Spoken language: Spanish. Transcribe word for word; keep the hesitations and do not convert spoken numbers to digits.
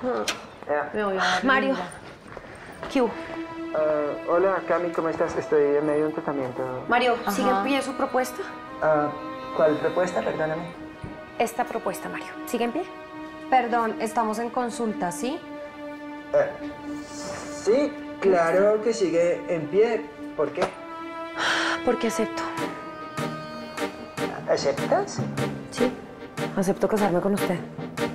Yeah. Me voy a dar Mario. lengua. ¿Qué hubo? Uh, hola, Cami, ¿cómo estás? Estoy en medio de un tratamiento. Mario, Ajá. ¿sigue en pie su propuesta? Uh, ¿Cuál propuesta? Perdóname. Esta propuesta, Mario. ¿Sigue en pie? Perdón, estamos en consulta, ¿sí? Uh, sí, claro que sigue en pie. ¿Por qué? Porque acepto. ¿Aceptas? Sí, acepto casarme con usted.